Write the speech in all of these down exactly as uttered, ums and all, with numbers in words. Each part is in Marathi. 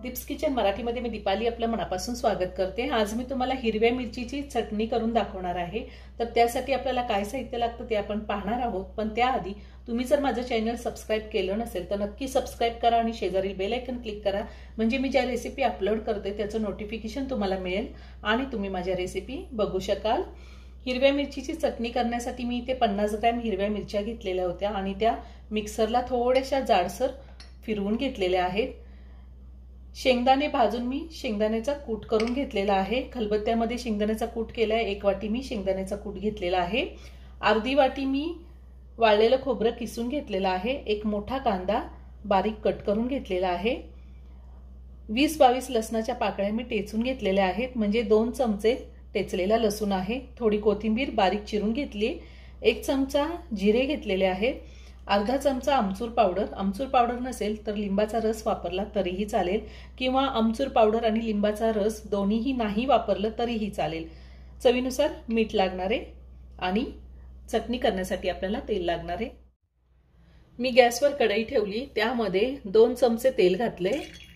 दीप्स किचन मराठीमध्ये मी दीपाली आपलं मनापासून स्वागत करते। आज मी तुम्हाला हिरव्या मिरचीची चटणी करून दाखवणार आहे। तर त्यासाठी आपल्याला काय साहित्य लागतं ते आपण पाहणार आहोत। पण त्याआधी तुम्ही जर माझं चॅनल सबस्क्राइब केलं नसेल तर नक्की सबस्क्राइब करा आणि शेजारील बेल आयकॉन क्लिक करा, म्हणजे मी ज्या रेसिपी अपलोड करते त्याचं नोटिफिकेशन तुम्हाला मिळेल आणि तुम्ही माझ्या रेसिपी बघू शकाल। हिरव्या मिरचीची चटणी करण्यासाठी मी इथे पन्नास ग्रॅम हिरव्या मिरच्या घेतलेल्या होत्या आणि त्या मिक्सरला थोड्याशा जाडसर फिरवून घेतलेल्या आहेत। शेंगदाणे भाजून मी शेंगदाण्याचा कूट करून घेतलेला आहे। खलबत्त्यामध्ये शेंगदाण्याचा कूट केलाय। एक वाटी मी शेंगदाण्याचा कूट घेतलेला आहे। अर्धी वाटी मी वाळलेलं खोबरं किसून घेतलेलं आहे। एक मोठा कांदा बारीक कट करून घेतलेला आहे। वीस बावीस लसणाच्या पाकळ्या मी टेचून घेतलेल्या आहेत, म्हणजे दोन चमचे टेचलेला लसूण आहे। थोडी कोथिंबीर बारीक चिरून घेतली। एक चमचा जिरे घेतलेले आहेत। अर्धा चमचा आमचूर पावडर, आमचूर पावडर नसेल तर लिंबाचा रस वापरला तरीही चालेल, किंवा आमचूर पावडर आणि लिंबाचा रस दोन्हीही नाही वापरलं तरीही चालेल। चवीनुसार मीठ लागणार आहे आणि चटणी करण्यासाठी आपल्याला तेल लागणार आहे। मी गॅसवर कढई ठेवली, त्यामध्ये दोन चमचे तेल घातले।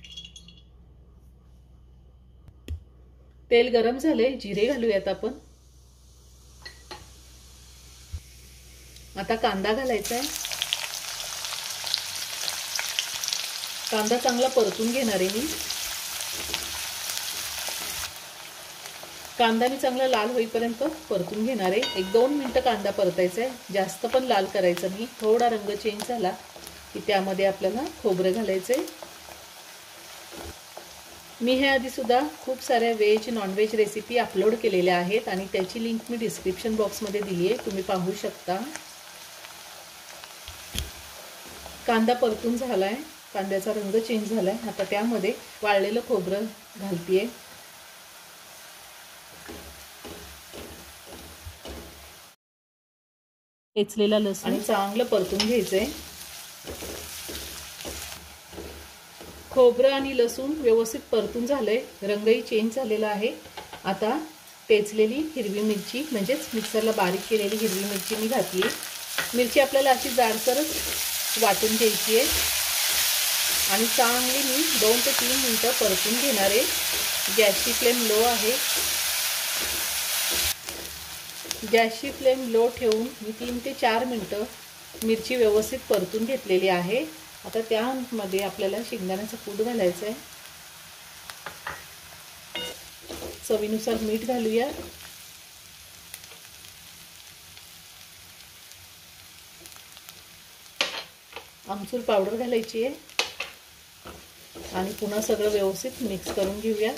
तेल गरम झाले, जिरे घालूयात आपण। आता कांदा घालायचा आहे। कांदा चांगला परतून घेणार आहे मी। कांदा मी चांगला लाल होईपर्यंत परतून घेणार आहे। एक दोन मिनिटं कांदा परतायचा आहे, जास्त पण लाल करायचा नाही। थोडा रंग चेंज झाला की त्यामध्ये आपल्याला खोबरं घालायचंय। मी हे आधी सुद्धा खूप साऱ्या व्हेज नॉनव्हेज रेसिपी अपलोड केलेल्या आहेत आणि त्याची लिंक मी डिस्क्रिप्शन बॉक्समध्ये दिली आहे, तुम्ही पाहू शकता। कांदा परतून झालाय, कांद्याचा रंग चेंज झालाय। आता त्यामध्ये वाळलेलं खोबरं घालतेय। टेचलेला लसूण चांगलं परतून घ्यायचंय। खोबरं आणि लसूण व्यवस्थित परतून झालंय, रंगही चेंज झालेला आहे। आता टेचलेली हिरवी मिरची म्हणजेच मिक्सरला बारीक केलेली हिरवी मिरची मी घातली। मिरची आपल्याला अशी जाडसरच वाटून घ्यायची आहे आणि चांगली मी दोन ते तीन मिनिटं परतून घेणार आहे। गॅसची फ्लेम लो आहे। गॅसची फ्लेम लो ठेवून मी तीन ते चार मिनिटं मिरची व्यवस्थित परतून घेतलेली आहे। आता त्यामध्ये आपल्याला शेंगदाण्याचा कूट घालायचा आहे। चवीनुसार मीठ घालूया। आमचूर पावडर घालायची आहे आणि पुन्हा सगळं व्यवस्थित मिक्स करून घेऊया।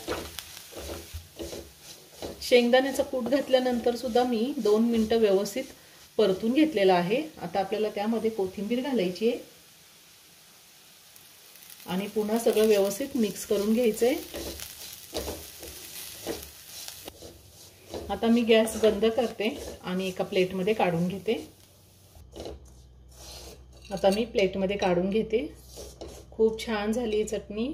शेंगदाण्याचा कूट घातल्यानंतर सुद्धा मी दोन मिनिटं व्यवस्थित परतून घेतलेला आहे। आता आपल्याला त्यामध्ये कोथिंबीर घालायची आहे आणि पुन्हा सगळं व्यवस्थित मिक्स करून घ्यायचंय। आता मी गॅस बंद करते आणि एका प्लेटमध्ये काढून घेते। आता मी प्लेटमध्ये काढून घेते। खूप छान झाली चटणी।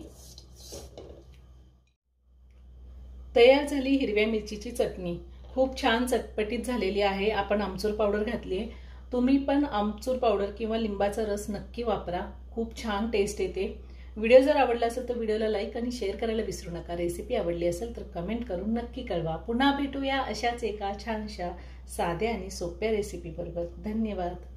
तयार झाली हिरव्या मिरचीची चटणी। खूप छान चटपटीत झालेली आहे। आपण आमचूर पावडर घातली आहे, तुम्ही पण आमचूर पावडर किंवा लिंबाचा रस नक्की वापरा, खूप छान टेस्ट येते। व्हिडिओ जर आवडला असेल तर व्हिडिओला लाईक आणि शेअर करायला विसरू नका। रेसिपी आवडली असेल तर कमेंट करून नक्की कळवा। पुन्हा भेटूया अशाच एका छानशा साध्या आणि सोप्या रेसिपी बरोबर। धन्यवाद।